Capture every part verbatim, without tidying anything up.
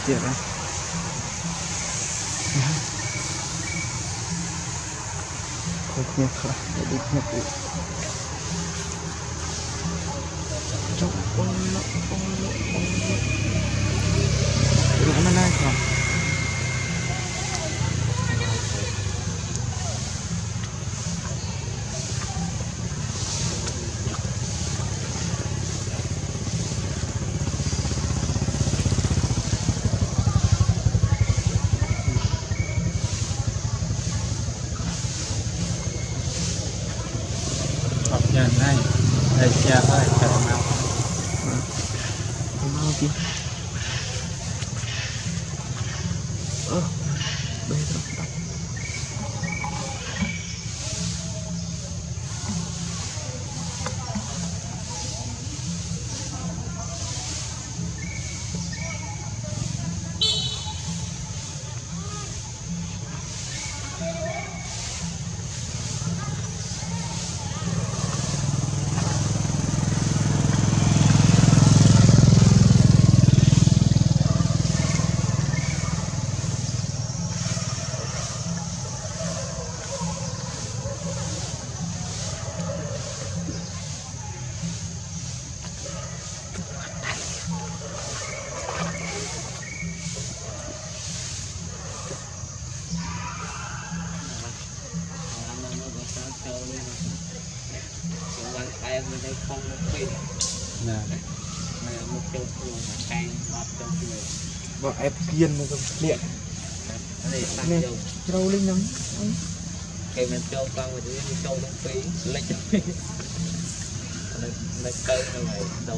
tiệt đấy thôi nhé thôi để đi nhé cụ chúc ôn lọ ôn lọ ôn lọ được mà này không nhà này đây cha ơi chờ mau mau chứ ơ đây rồi em đây không pin nè này một châu luôn mà canh một châu luôn vợ ép kiên mà không điện này tăng nè châu trâu lên nắm cái mình châu con mà đi châu đông phí lấy châu lấy lấy cây nó này đông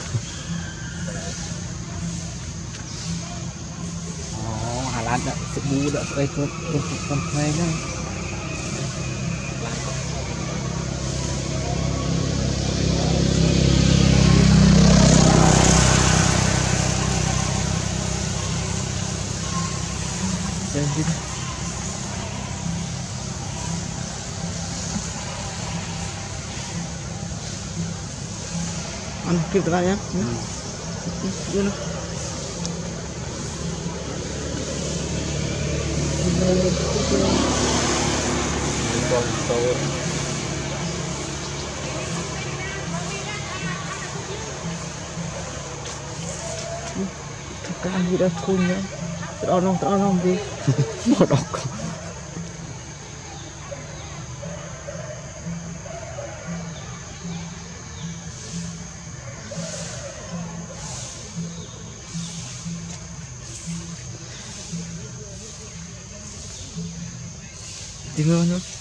ồ Hà Lan đã sự bù đã đây con con con thuê đấy Hãy subscribe cho ăn kịp các bạn nhé đưa nó con tôi các anh gì đó cool nhá tao không tao không gì một đọc tinggal nữa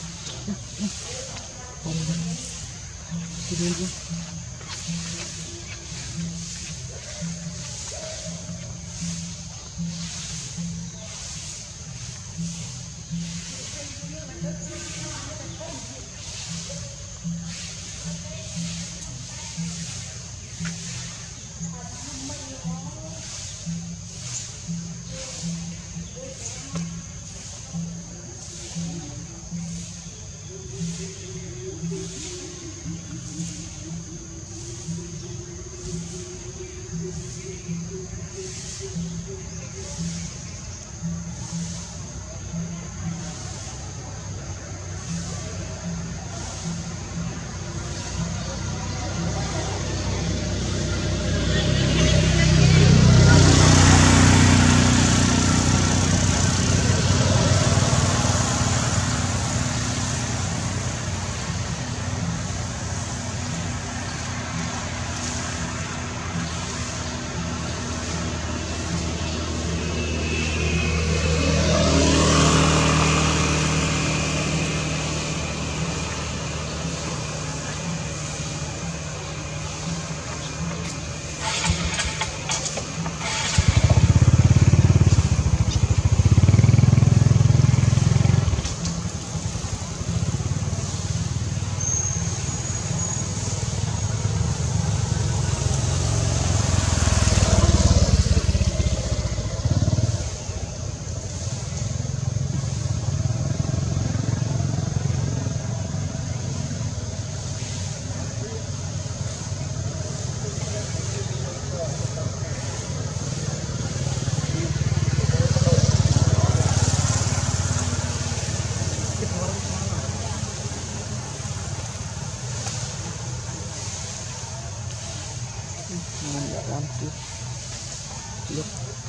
mình đã làm chưa chưa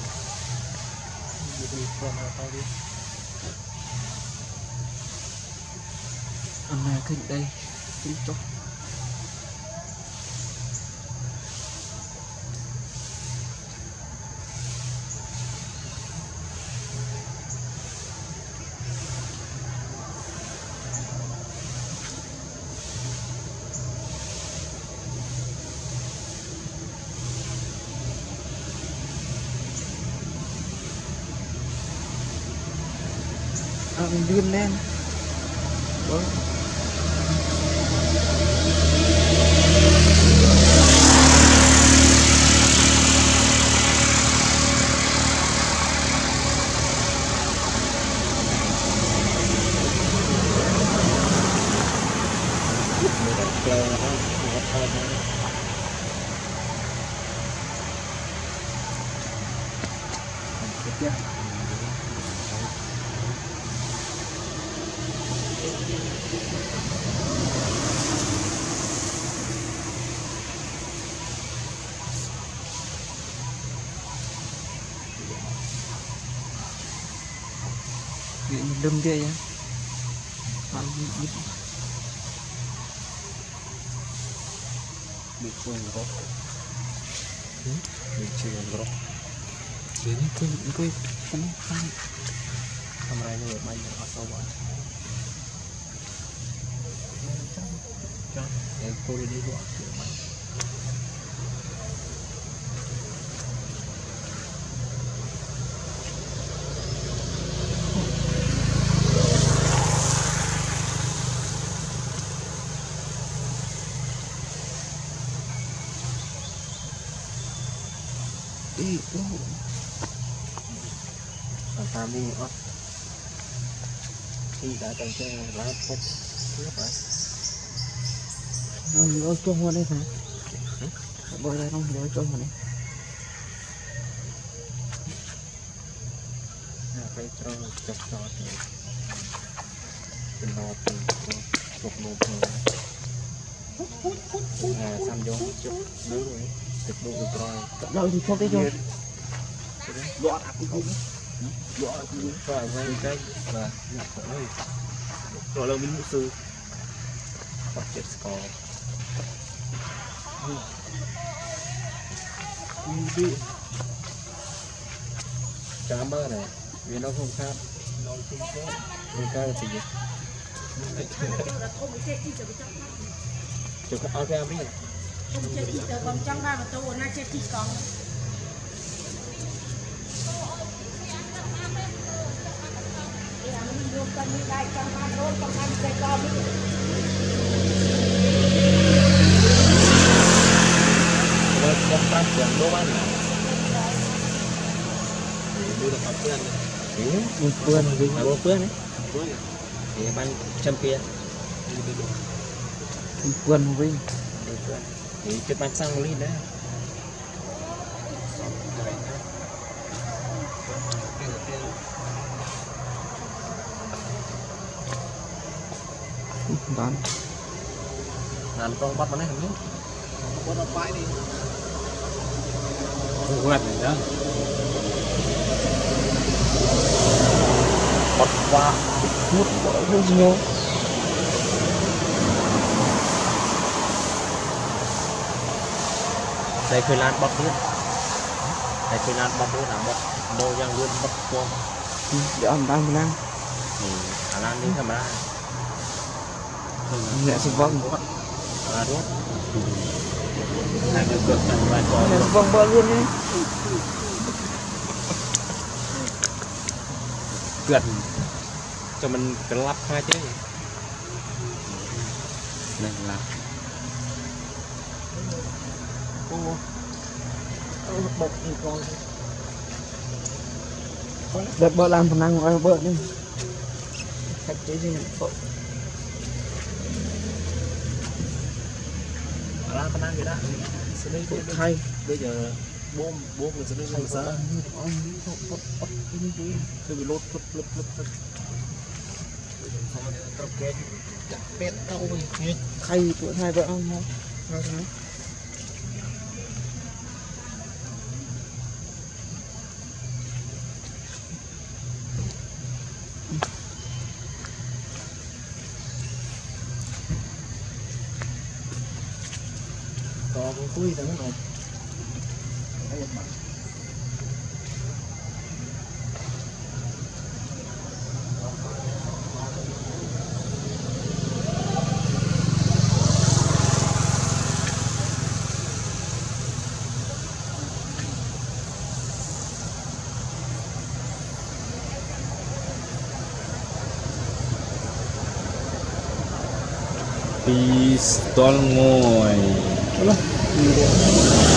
đi qua mà tao đi anh này kinh đây kinh chốc ăn điên lên vâng Yeah. bị đâm kia nhá ăn bị bị chuồn rồi bị chuồn rồi đến cái cái cái làmไรnữa mày ở sâu quá cho em cô đi đi gọi đi đâu làm đi ớt khi đã từng chơi lá phốt nước rồi nó nhiều cho hoa đây phải bơi đây không để cho hoa này phải cho chọc cho thì nó từ chụp nụ cười à xăm vô chụp nước rồi chụp nụ cười rồi thì không thấy rồi dọa cũng không dọa cũng phải vay cái và rồi là mình sư hoặc chết score chám bơ này vì nó không khác nó không khác không khác là gì chụp cái áo đi không chơi chỉ tờ còn trong ba mà tôi na chơi chỉ còn luôn con đi đây trong ba thôi trong ba chơi con đi rồi trong ba chuyện đố ăn đưa được học พื่อนừ một vườn đi mà พื่อนđấy thì ban champion một vườn với thì cái ban sang lên đấy bán làm con bắt nó này không biết bắt nó bãi đi quạt này đó bắt qua một bộ rất nhiều đây khơi lan bắt luôn đây khơi lan bắt luôn là bắt đôi giang luôn bắt qua để ăn đang đang thì à lan đi camera nhẹ sự vong à đúng hai người cực thành vài con nhẹ sự vong bơ luôn đi gần cho mình cái lắp hai chứ này là một con đợt bơ làm phần năng của bơ đi khách chế gì vậy ra phần năng gì đó sẽ đi hay bây giờ bom bom mình sẽ đi làm sao tôi bị lốt lốt lốt lốt lốt ok pet đâu hay tụi hai vợ ông không có cuối đó nó pistol ngồi.